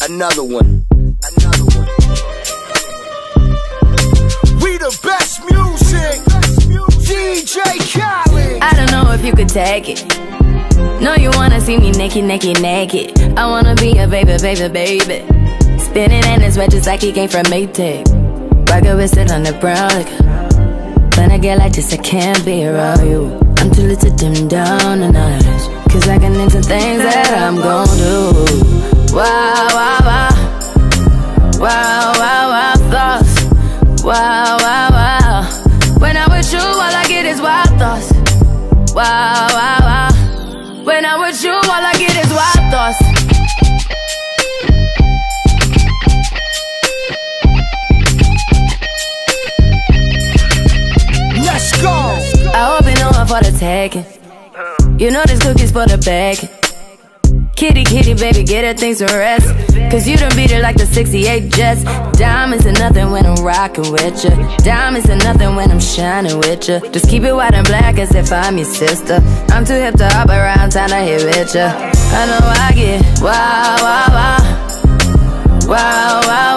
another one. We the best music, DJ Khaled. I don't know if you could take it. No, you wanna see me naked, naked, naked. I wanna be a baby, baby, baby. Spinning in his red just like he came from Maytag. Rocket with it on the brown liquor. When I get like this, I can't be around you. I'm too little to dim down the night, cause I can into things that I'm gon' do. Wow, wow, wow. Wow, wow, wow, thoughts. Wow, wow, wow. When I'm with you, all I get is wild thoughts. Wow, wow, wow. When I'm with you, all I get is wild thoughts. Let's go. I hope you know I'm for the taking. You know this cookie's for the bag. Kitty, kitty, baby, get her things to rest. Cause you done beat it like the 68 Jets. Diamonds are nothing when I'm rockin' with ya. Diamonds are nothing when I'm shining with ya. Just keep it white and black as if I'm your sister. I'm too hip to hop around, time to hit with ya. I know I get wow, wow, wow. Wow, wow,